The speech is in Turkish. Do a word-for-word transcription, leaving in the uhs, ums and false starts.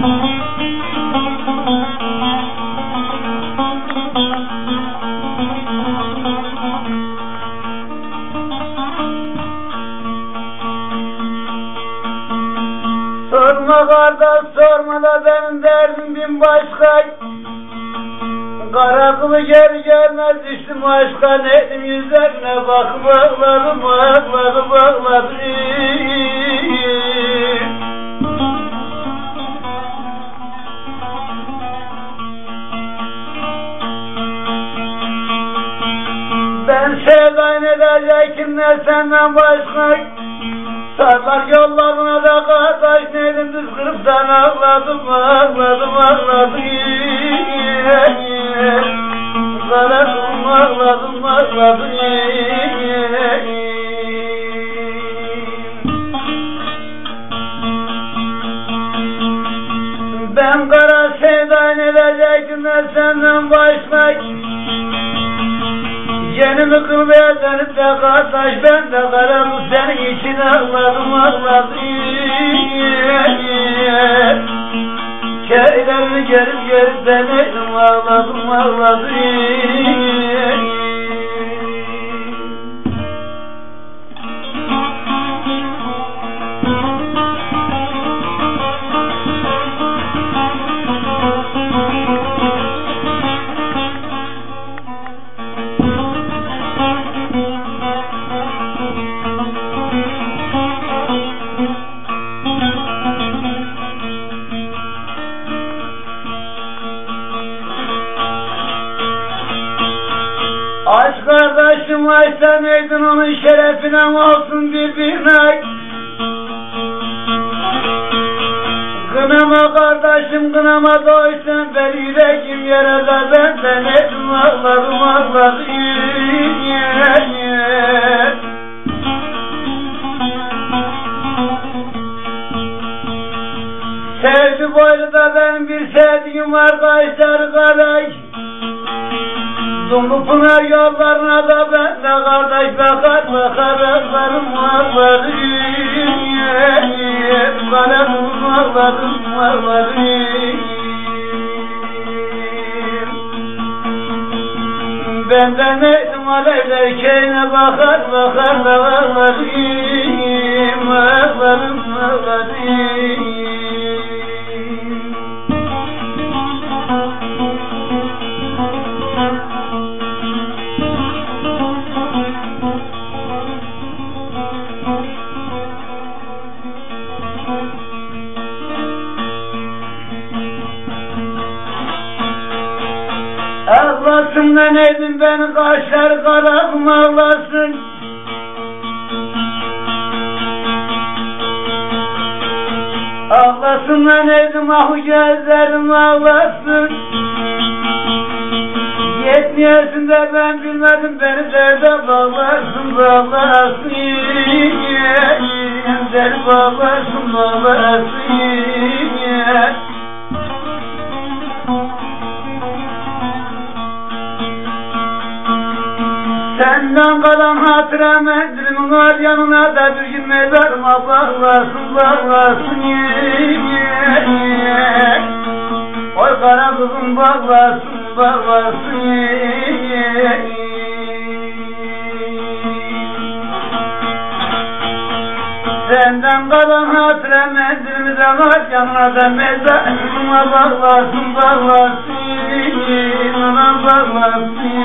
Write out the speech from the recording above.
Sorma kardeş sorma da benim derdim bin başka. Kara kılı geri gelmez düştüm aşka, neydim yüzlerine bakıp ağladım ağladım ağladım. Ben sevdan edecek ne senden başka. Sarlar yollarına da kardeş, neydim düz kırıptan ağladım ağladım ağladım. Ağladım ağladım ağladım. Ben kara sevdan edecektim de senden başka. Yenimi kılmaya dönüp de kardeş, ben de kararım senin için ağladım ağladım. Kerilerini gerip gerip deneydim ağladım ağladım. Aşk kardeşim açsa neydin, onun şerefine olsun birbirine. Kınama kardeşim kınama doysun, ben yüreğim yarada, ben de neydim ağladım ağladım. Sevdi boylu da benim bir sevdiğim var kaşlar kardeş. Dumlu pınar yollarına da ben de kardeş bakar bakar ağlarım ağlarım. Ağlarım ağlarım ağlarım. Benden neydim alevler keyine bakar bakar da ağlarım ağlarım ağlarım. Ağlasın da neydim beni kaşlar kararım ağlasın. Ağlasın da neydim ahu gözlerim ağlasın. Yetmiyorsun da ben bilmedim beni derde bağlarsın bağlarsın. Dert bağlarsın bağlarsın. Senden kalan hatıra mendilimin var yanına da bir gün mezarıma bağlarsın bağlarsın. Oy kara kızım bağlarsın bağlarsın. Senden kalan hatıra mendilimi de var yanına da mezarıma bağlarsın bağlarsın. Ona bağlarsın.